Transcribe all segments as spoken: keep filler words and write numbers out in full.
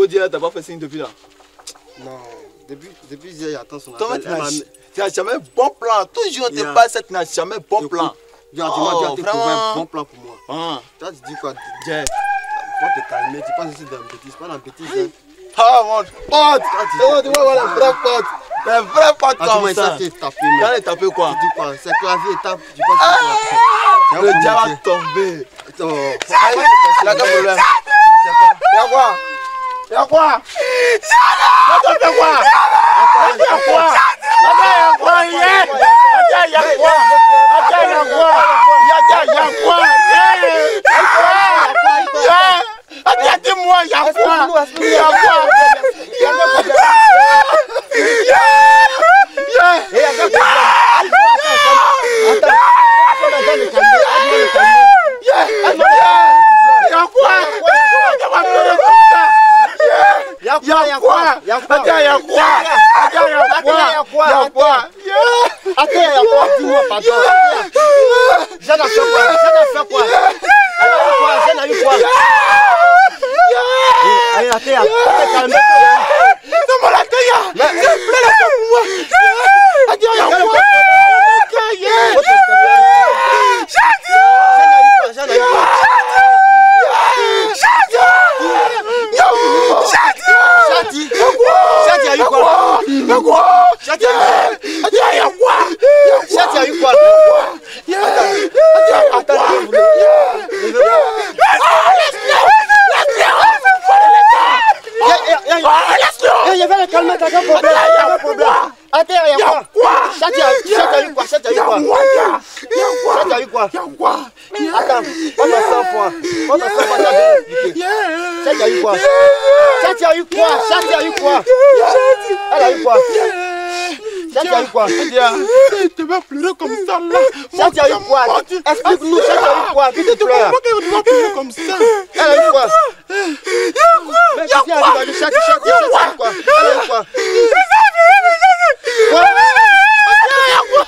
beau dire, t'as pas fait signe depuis là? Non, depuis, depuis hier, j'attends son appel. Tu n'as jamais bon plan. Toujours on te parle, tu n'as jamais bon plan. Dis-moi, tu as trouvé un bon plan pour moi. Ah. Toi, tu dis quoi? Jay, faut te calmer, tu penses aussi dans le bêtise, pas dans le bêtise. Ah, mon pote! Tu vois, voilà, vrai pote. Un vrai pote comme ça. Quand il tapé quoi? Tu dis quoi? C'est clavier et tape, tu penses quoi? Le diable va tomber. Il a quel problème? Y'a quoi? Y'a quoi? Y'a quoi? Y'a quoi? Y'a quoi? Y'a quoi? Y'a quoi? Y'a quoi? Y'a dis-moi, y'a quoi? Y'a quoi? Y'a quoi? Y'a quoi? Attends, y'a quoi? Attends, y'a quoi? Y'a quoi? Y'a quoi? Attends, y'a quoi? Dis-moi, pardon. J'en ai fait quoi? J'en ai fait quoi? J'en ai eu quoi? Allez, attends, attends, non, mon attends, y'a plein de choses pour moi. Attends, y'a quoi? J'en ai eu quoi? Chati, Chati a eu quoi? Y'a quoi? Chati a eu quoi? Chati a eu quoi? Attends, attends, il va le calmer, t'as un problème. Y'a problème. Attends, y'a quoi? Chati a eu quoi? Chati a eu quoi? Chati a eu quoi? Y'a quoi? Attends, on a cent fois. On a cent fois, t'as expliqué. Chati a eu quoi? Chati a eu quoi? Chati a eu quoi? Elle a eu quoi? Chati a eu quoi? Tu vas pleurer comme ça là. Chati a eu quoi? Explique-nous, Chati a eu quoi? Qui te pleure? Pourquoi tu vas pleurer comme ça? Elle a eu quoi? Y'a quoi? Y'a quoi? Chati, Chati, Chati a eu quoi? Elle a eu quoi? Quoi? Y'a quoi?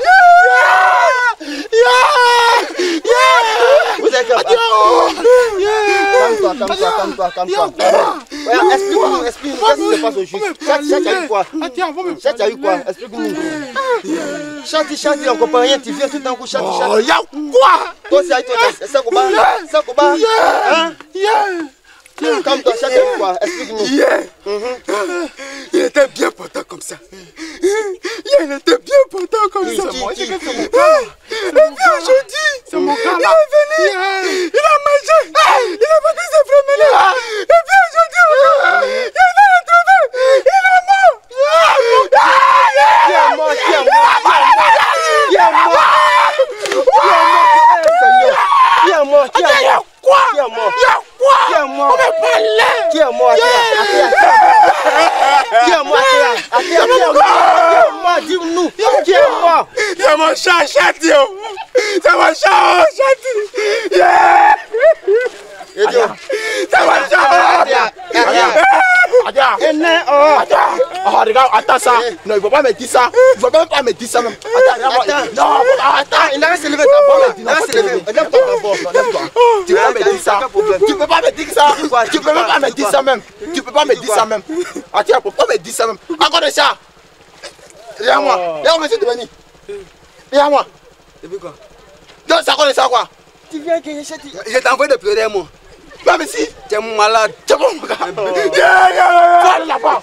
Vous êtes capable? Calme-toi, calme-toi, calme-toi, calme-toi. Explique-nous, explique-nous, qu'est-ce qui se passe au juste? Chati a eu quoi? Chati a eu quoi? Explique-nous. Chati, Chati, on comprend rien, tu viens tout d'un coup, Chati, Chati. Oh, y'a quoi? Toi, c'est toi, c'est combat? C'est combat? Hein? Calme-toi, Chati a eu quoi? Explique-nous. Il était bien portant comme ça. Il était bien portant comme ça. Qui? Et puis aujourd'hui, c'est mon gars là. Il est venu, il a mangé, il a pris ses fruits là. Et puis aujourd'hui, il va le trouver, il est mort. Qui est mort? Qui est mort? Qui est mort? Qui est mort? Qui est mort? Qui est mort? Quoi? Qui est mort? Y'a quoi? Qui est mort? On me parlait. Qui est mort? Qui est mort? Qui est mort? Dis-nous. Qui est mort? C'est mon chat, Chati. C'est mon chat, Chati. Yeah. C'est mon chat. Oh, regarde, attends ça. Non, il ne faut pas me dire ça. Il ne faut même pas me dire ça même. Attends, attends. Non, attends. Il a se lever d'abord. Il a se lever. Lève-toi d'abord. Lève-toi. Tu peux pas me dire ça. Tu peux pas me dire ça. Tu peux même pas me dire ça même. Tu peux pas me dire ça même. Attends, pourquoi me dire ça même? Encore de ça. Regarde-moi. Regarde-moi, monsieur Devani. Regarde-moi. Depuis quoi? Donc, ça connaît ça quoi? Tu viens que je t'ai Je t'ai envoyé de pleurer, moi. Pas mais si. Tu es malade. Tu es bon, mon gars. Va aller là-bas.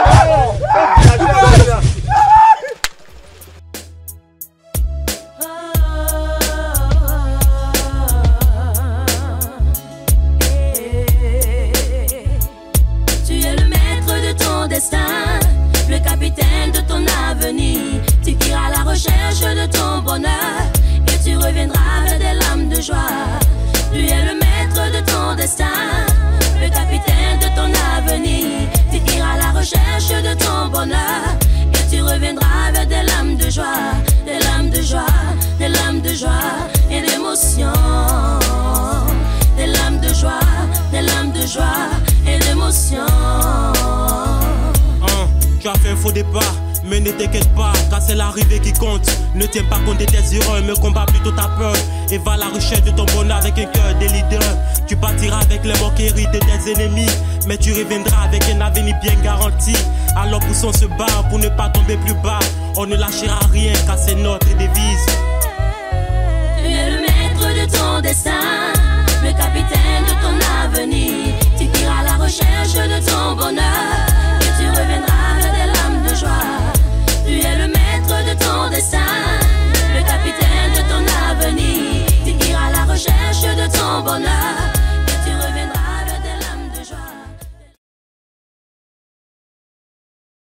Tu es le maître de ton destin, le capitaine de ton avenir. Tu iras à la recherche de ton bonheur et tu reviendras avec des larmes de joie. Tu es le maître de ton destin, le capitaine de ton avenir. Tu iras à la recherche de ton bonheur et tu reviendras avec des larmes de joie, des larmes de joie, des larmes de joie et d'émotion. Des larmes de joie, des larmes de joie et d'émotion. Hein, tu as fait un faux départ, Mais ne t'inquiète pas, car c'est l'arrivée qui compte. Ne tiens pas compte de tes erreurs, mais combat plutôt ta peur. Et va à la recherche de ton bonheur avec un cœur de leader. Tu partiras avec les moqueries de tes ennemis, mais tu reviendras avec un avenir bien garanti. Alors poussons ce bar pour ne pas tomber plus bas. On ne lâchera rien, car c'est notre devise. Tu es le